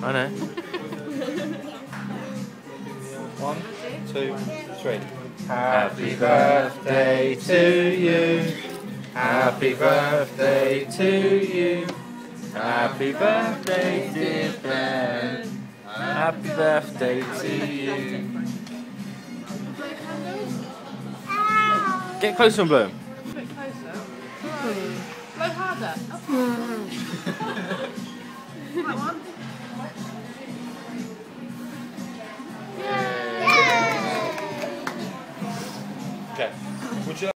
I know. 1, 2, 3. Happy birthday to you. Happy birthday to you. Happy birthday, dear Ben. Happy birthday to you. Get closer and blow. A bit closer. Blow harder. That one.